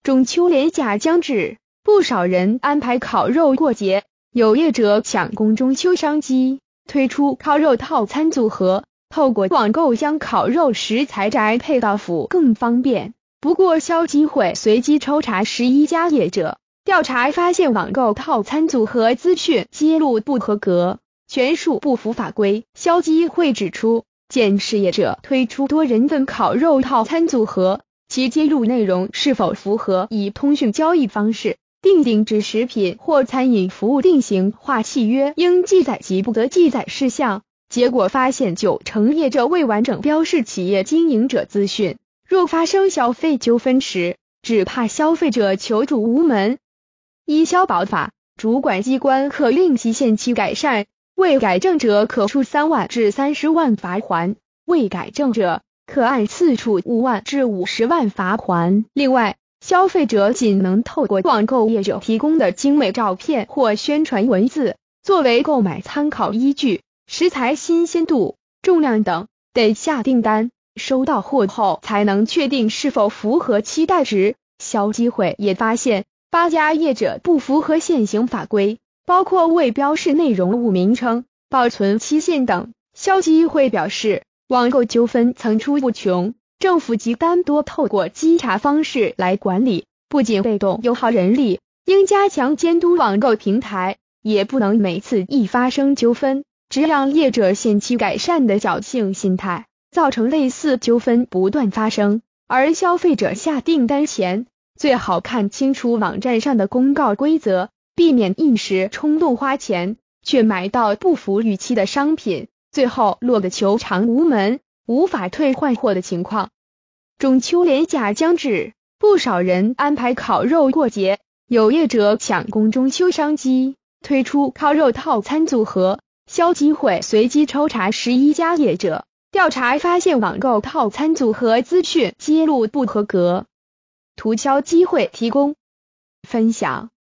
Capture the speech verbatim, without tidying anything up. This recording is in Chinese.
中秋连假将至，不少人安排烤肉过节，有业者抢攻中秋商机，推出烤肉套餐组合，透过网购将烤肉食材宅配到府更方便。不过消基会随机抽查十一家业者，调查发现网购套餐组合资讯揭露不合格，全属不符法规。消基会指出，鉴识业者推出多人份烤肉套餐组合，其揭露内容是否符合以通讯交易方式订定之食品或餐饮服务定型化契约应记载及不得记载事项。结果发现九成业者未完整标示企业经营者资讯，若发生消费纠纷时，只怕消费者求助无门。依消保法，主管机关可令其限期改善，未改正者可处三万至三十万罚锾，未改正者可按次处五万至五十万罚锾。另外，消费者仅能透过网购业者提供的精美照片或宣传文字作为购买参考依据，食材新鲜度、重量等得下订单，收到货后才能确定是否符合期待值。消基会也发现八家业者不符合现行法规，包括未标示内容物名称、保存期限等。消基会表示，网购纠纷层出不穷，政府机关多透过稽查方式来管理，不仅被动又耗人力，应加强监督网购平台，也不能每次一发生纠纷，只让业者限期改善的侥幸心态，造成类似纠纷不断发生。而消费者下订单前，最好看清楚网站上的公告规则，避免一时冲动花钱，却买到不符预期的商品，最后落得求偿无门，无法退换货的情况。中秋连假将至，不少人安排烤肉过节，有业者抢攻中秋商机，推出烤肉套餐组合。消基会随机抽查十一家业者，调查发现网购套餐组合资讯揭露不合格。图消基会提供分享。